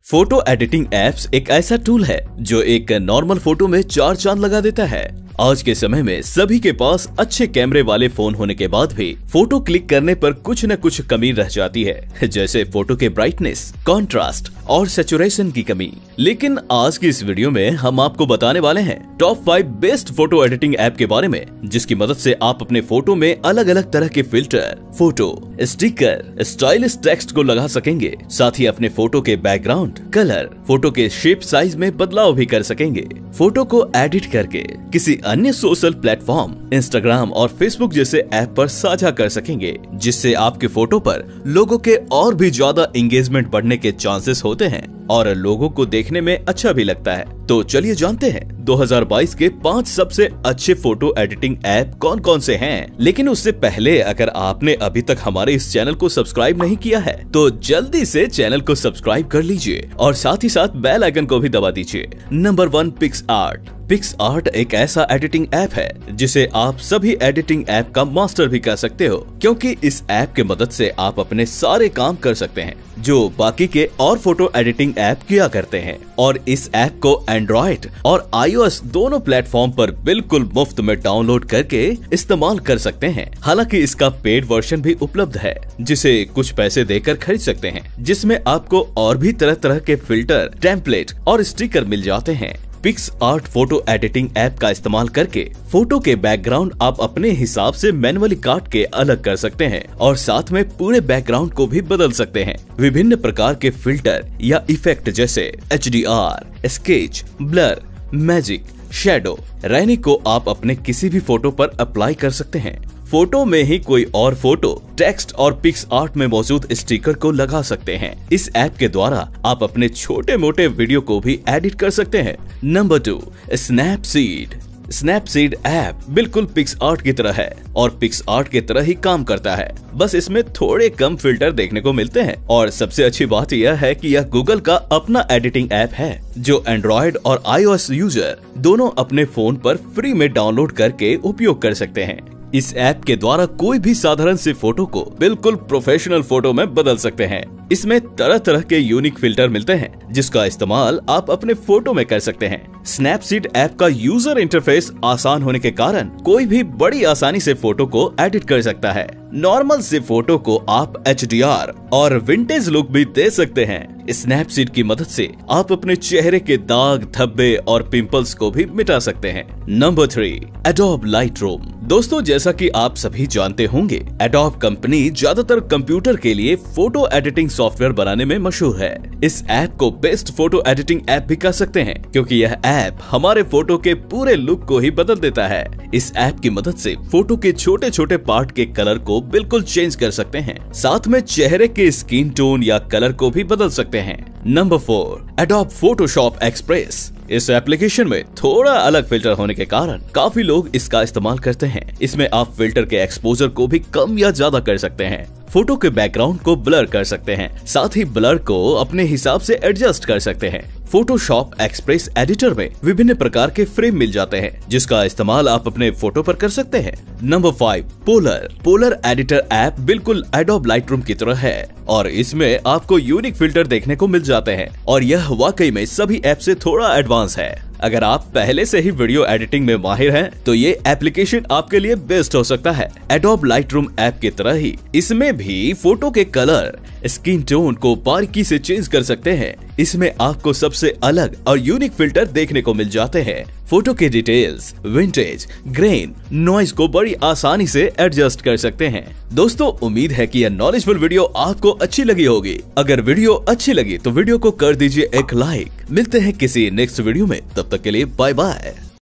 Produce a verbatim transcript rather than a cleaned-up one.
Photo editing apps एक ऐसा tool है जो एक नॉर्मल फोटो में चार चांद लगा देता है। आज के समय में सभी के पास अच्छे कैमरे वाले फोन होने के बाद भी फोटो क्लिक करने पर कुछ न कुछ कमी रह जाती है, जैसे फोटो के ब्राइटनेस, कॉन्ट्रास्ट और सैचुरेशन की कमी। लेकिन आज की इस वीडियो में हम आपको बताने वाले हैं top five best photo editing app के बारे में, जिसकी मदद से आप अपने फोटो में अलग अलग तरह के filter, photo, sticker, stylish text को लगा सकेंगे। साथ ही अपने फोटो के बैकग्राउंड, कलर, फोटो के शेप साइज में बदलाव भी कर सकेंगे। फोटो को एडिट करके किसी अन्य सोशल प्लेटफॉर्म, इंस्टाग्राम और फेसबुक जैसे ऐप पर साझा कर सकेंगे, जिससे आपके फोटो पर लोगों के और भी ज्यादा एंगेजमेंट बढ़ने के चांसेस होते हैं और लोगों को देखने में अच्छा भी लगता है। तो चलिए जानते हैं दो हज़ार बाईस के पांच सबसे अच्छे फोटो एडिटिंग ऐप कौन कौन से हैं। लेकिन उससे पहले अगर आपने अभी तक हमारे इस चैनल को सब्सक्राइब नहीं किया है तो जल्दी से चैनल को सब्सक्राइब कर लीजिए और साथ ही साथ बेल आइकन को भी दबा दीजिए। Number one, PicsArt. पिक्सआर्ट एक ऐसा एडिटिंग ऐप है जिसे आप सभी एडिटिंग ऐप का मास्टर भी कह सकते हो, क्योंकि इस ऐप के मदद से आप अपने सारे काम कर सकते हैं जो बाकी के और फोटो एडिटिंग ऐप किया करते हैं। और इस ऐप को एंड्रॉइड और आईओएस दोनों प्लेटफॉर्म पर बिल्कुल मुफ्त में डाउनलोड करके इस्तेमाल कर सकते हैं। हालांकि इसका पेड वर्जन भी उपलब्ध है जिसे कुछ पैसे देकर खरीद सकते हैं, जिसमें आपको और भी तरह तरह के फिल्टर, टेम्पलेट और स्टिकर मिल जाते हैं। पिक्सआर्ट फोटो एडिटिंग ऐप का इस्तेमाल करके फोटो के बैकग्राउंड आप अपने हिसाब से मैन्युअली काट के अलग कर सकते हैं और साथ में पूरे बैकग्राउंड को भी बदल सकते हैं। विभिन्न प्रकार के फिल्टर या इफेक्ट जैसे H D R, sketch, blur, magic, shadow, rainy को आप अपने किसी भी फोटो पर अप्लाई कर सकते हैं। फोटो में ही कोई और फोटो, टेक्स्ट और पिक्सआर्ट में मौजूद स्टिकर को लगा सकते हैं। इस ऐप के द्वारा आप अपने छोटे मोटे वीडियो को भी एडिट कर सकते हैं। Number two, Snapseed. Snapseed app बिल्कुल पिक्सआर्ट की तरह है और पिक्सआर्ट की तरह ही काम करता है, बस इसमें थोड़े कम फिल्टर देखने को मिलते हैं। और सबसे अच्छी बात यह है कि यह गूगल का अपना एडिटिंग ऐप है जो एंड्रॉइड और आईओएस यूजर दोनों अपने फोन पर फ्री में डाउनलोड करके उपयोग कर सकते हैं। इस ऐप के द्वारा कोई भी साधारण सी फोटो को बिल्कुल प्रोफेशनल फोटो में बदल सकते हैं। इसमें तरह तरह के यूनिक फिल्टर मिलते हैं जिसका इस्तेमाल आप अपने फोटो में कर सकते हैं। स्नैपसीड ऐप का यूजर इंटरफेस आसान होने के कारण कोई भी बड़ी आसानी से फोटो को एडिट कर सकता है। नॉर्मल से फोटो को आप एच डी आर और विंटेज लुक भी दे सकते हैं। स्नैपसीड की मदद से आप अपने चेहरे के दाग, धब्बे और पिंपल्स को भी मिटा सकते हैं। Number three, Adobe Lightroom. दोस्तों, जैसा कि आप सभी जानते होंगे, एडोब कंपनी ज्यादातर कंप्यूटर के लिए फोटो एडिटिंग सॉफ्टवेयर बनाने में मशहूर है। इस ऐप को बेस्ट फोटो एडिटिंग ऐप भी कह सकते हैं, क्योंकि यह ऐप हमारे फोटो के पूरे लुक को ही बदल देता है। इस ऐप की मदद से फोटो के छोटे छोटे पार्ट के कलर को बिल्कुल चेंज कर सकते हैं, साथ में चेहरे के स्किन टोन या कलर को भी बदल सकते हैं। Number four, Adobe Photoshop Express. इस एप्लीकेशन में थोड़ा अलग फिल्टर होने के कारण काफी लोग इसका इस्तेमाल करते हैं। इसमें आप फिल्टर के एक्सपोजर को भी कम या ज्यादा कर सकते हैं, फोटो के बैकग्राउंड को ब्लर कर सकते हैं, साथ ही ब्लर को अपने हिसाब से एडजस्ट कर सकते हैं। फोटोशॉप एक्सप्रेस एडिटर में विभिन्न प्रकार के फ्रेम मिल जाते हैं जिसका इस्तेमाल आप अपने फोटो पर कर सकते हैं। Number five, Polarr. Polarr editor app बिल्कुल एडोब लाइटरूम की तरह है और इसमें आपको यूनिक फिल्टर देखने को मिल जाते हैं और यह वाकई में सभी ऐप से थोड़ा एडवांस है। अगर आप पहले से ही वीडियो एडिटिंग में माहिर हैं तो ये एप्लीकेशन आपके लिए बेस्ट हो सकता है। एडोब लाइटरूम ऐप की तरह ही इसमें भी फोटो के कलर, स्किन टोन को बारीकी से चेंज कर सकते हैं। इसमें आपको सबसे अलग और यूनिक फिल्टर देखने को मिल जाते हैं। फोटो के डिटेल्स, विंटेज, ग्रेन, नॉइज को बड़ी आसानी से एडजस्ट कर सकते हैं। दोस्तों, उम्मीद है कि यह नॉलेजफुल वीडियो आपको अच्छी लगी होगी। अगर वीडियो अच्छी लगी तो वीडियो को कर दीजिए एक लाइक। मिलते हैं किसी नेक्स्ट वीडियो में, तब तक के लिए बाय बाय।